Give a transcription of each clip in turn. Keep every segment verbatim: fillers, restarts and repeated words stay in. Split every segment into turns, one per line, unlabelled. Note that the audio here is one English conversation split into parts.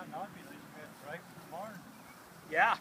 Yeah, now it'd be nice to get right from the barn.
Yeah.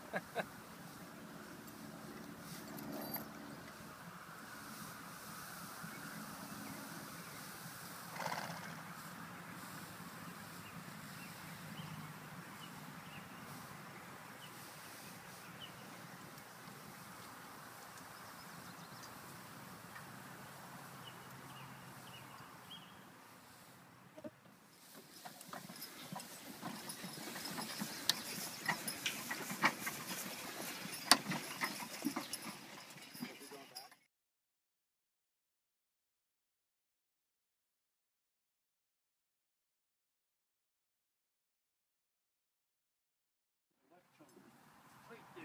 Right there.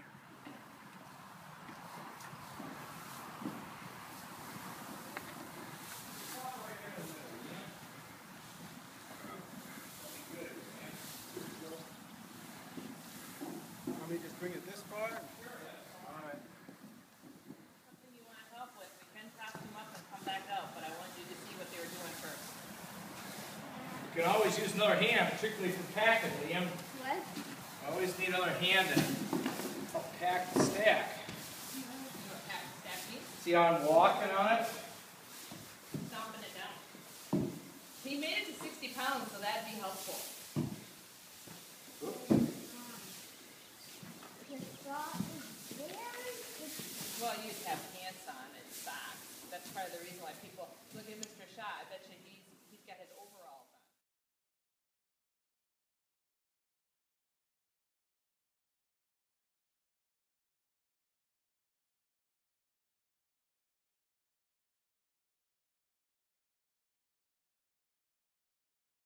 Want me to just bring it this far?
All right.
Something you want help with, we can pass them up and come back out, but I wanted you to see what they were doing first.
You can always use another hand, particularly for packing, Liam.
What?
Always need another hand to help pack the stack.
You want to pack the stack meat?
See how I'm walking on it?
Stomping it down. He made it to sixty pounds, so that'd be helpful. Well, you'd have pants on and socks. That's part of the reason why people look at Mister Shaw. I bet you he's he's got his old